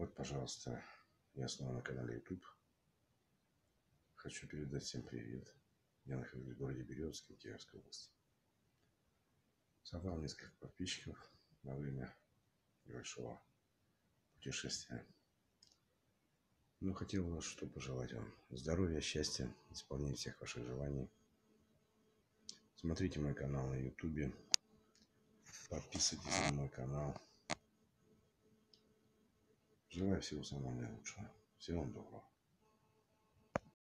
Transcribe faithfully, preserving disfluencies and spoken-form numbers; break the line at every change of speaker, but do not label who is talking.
Вот, пожалуйста, я снова на канале YouTube. Хочу передать всем привет. Я нахожусь в городе Березовске, Кировской области. Собрал несколько подписчиков во время небольшого путешествия. Ну, хотел бы, что пожелать вам. Здоровья, счастья, исполнения всех ваших желаний. Смотрите мой канал на YouTube. Подписывайтесь на мой канал. Желаю всего самого наилучшего. Всего вам доброго.